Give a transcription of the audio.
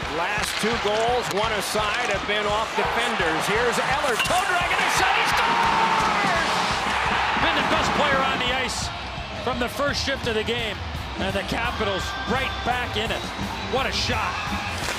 Last 2 goals, one aside, have been off defenders. Here's Eller, toe dragging a shot, he scores! Been the best player on the ice from the first shift of the game. And the Capitals right back in it. What a shot.